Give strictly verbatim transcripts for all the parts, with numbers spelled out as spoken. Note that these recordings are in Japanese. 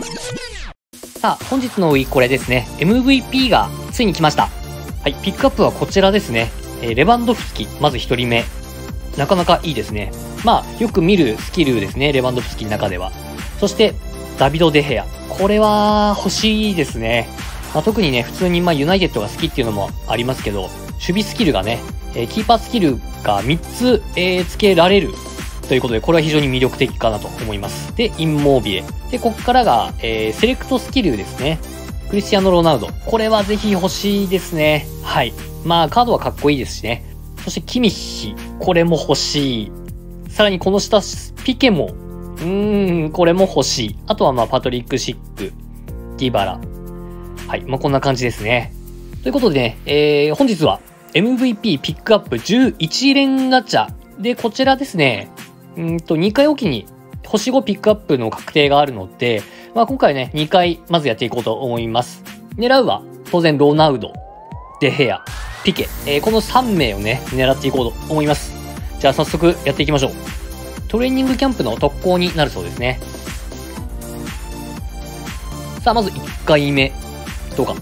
さあ、本日のウィーこれですね、エムブイピー がついに来ました。はい、ピックアップはこちらですね。えー、レバンドフスキ、まずひとりめ。なかなかいいですね。まあ、よく見るスキルですね、レバンドフスキの中では。そして、ダビド・デヘア。これは欲しいですね。まあ、特にね、普通にまあユナイテッドが好きっていうのもありますけど、守備スキルがね、えー、キーパースキルがみっつ、えー、付けられるということで、これは非常に魅力的かなと思います。で、インモービレ。で、こっからが、えー、セレクトスキルですね。クリスティアーノ・ロナウド。これはぜひ欲しいですね。はい。まあ、カードはかっこいいですしね。そして、キミッヒ。これも欲しい。さらにこの下、ピケも。うーん、これも欲しい。あとはまあ、パトリック・シック、ディバラ。はい。まあ、こんな感じですね。ということでね、えー、本日は エムブイピー ピックアップじゅういち連ガチャ。で、こちらですね、うんと、にかいおきに星ごピックアップの確定があるので、まあ今回ね、にかいまずやっていこうと思います。狙うは、当然ロナウド、デヘア、ピケ、えー、このさん名をね、狙っていこうと思います。じゃあ早速やっていきましょう。トレーニングキャンプの特攻になるそうですね。さあ、まずいっかいめ。どうか。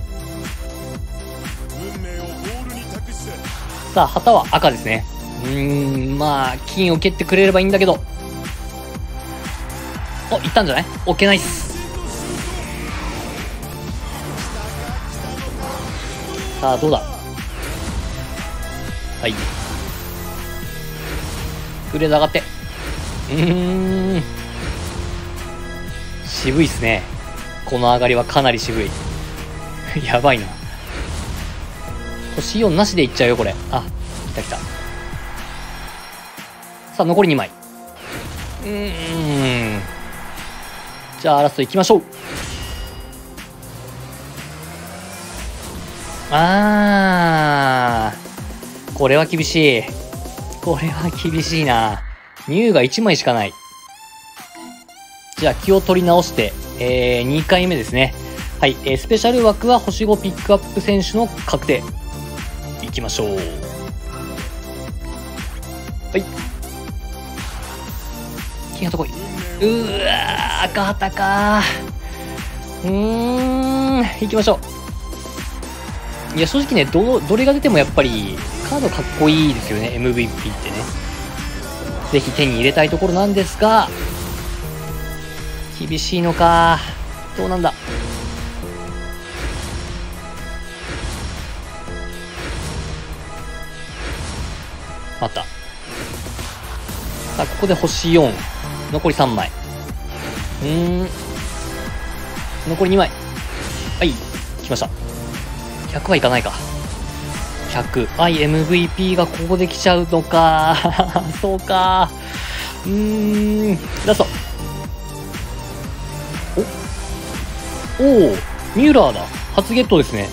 さあ、旗は赤ですね。うーん、まあ、金を蹴ってくれればいいんだけど。お、いったんじゃない？オッケーナイス。さあ、どうだ？はい。グレード上がって。うーん。渋いっすね。この上がりはかなり渋い。やばいな。星よんなしでいっちゃうよ、これ。あ、来た来た。さあ、残りにまい。うーん。じゃあ、ラスト行きましょう。あー。これは厳しい。これは厳しいな。ニューがいちまいしかない。じゃあ、気を取り直して、えー、にかいめですね。はい、えー、スペシャル枠は星ごピックアップ選手の確定。いきましょう。はい。金がこい。うーわー、赤旗かー。うーん、行きましょう。いや、正直ね、ど、どれが出てもやっぱり、カードかっこいいですよね、エムブイピー ってね。ぜひ手に入れたいところなんですが、厳しいのかー。どうなんだ。あった。さあ、ここで星よん。残りさんまい。うーん。残りにまい。はい。来ました。ひゃくはいかないか。ひゃく。はい、エムブイピー がここで来ちゃうのか。そうか。うーん。ラスト。おおー、ミューラーだ。初ゲットですね。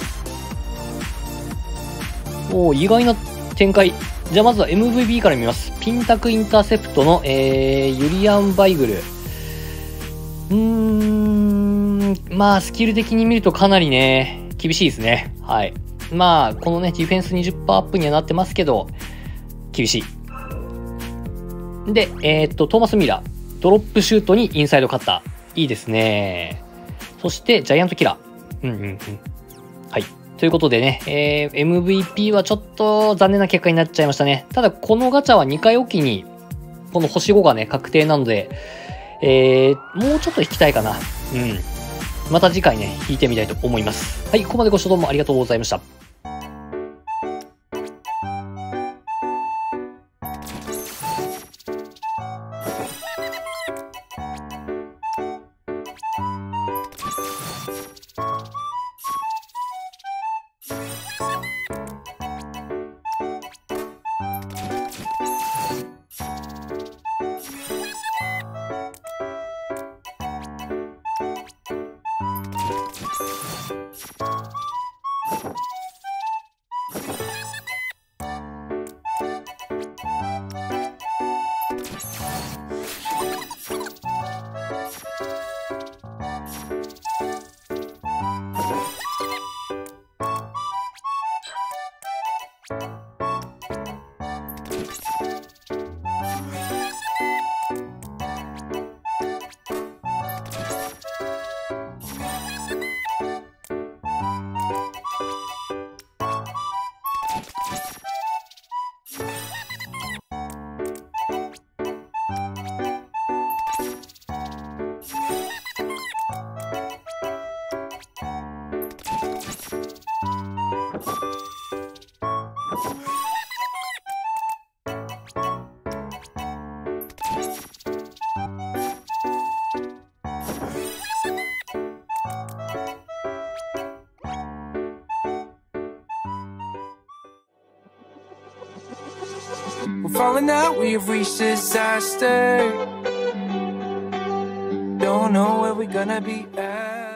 おお、意外な展開。じゃあまずは エムブイピー から見ます。ピンタクインターセプトの、えー、ユリアン・バイグル。うーん、まあスキル的に見るとかなりね、厳しいですね。はい。まあ、このね、ディフェンス にじゅっパーセント アップにはなってますけど、厳しい。で、えー、っと、トーマス・ミラー。ドロップシュートにインサイドカッター。いいですね。そして、ジャイアントキラー。うんうんうん。はい。ということでね、えー、エムブイピー はちょっと残念な結果になっちゃいましたね。ただ、このガチャはにかいおきに、この星ごがね、確定なので、えー、もうちょっと引きたいかな。うん。また次回ね、引いてみたいと思います。はい、ここまでご視聴どうもありがとうございました。 We're falling out, we have reached disaster. Don't know where we're gonna be at.